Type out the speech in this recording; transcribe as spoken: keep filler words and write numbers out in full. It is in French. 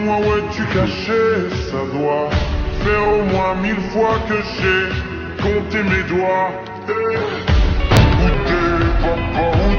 Dis-moi où es-tu caché, ça doit faire au moins mille fois que j'ai compté mes doigts. Eh, où t'es, papa, où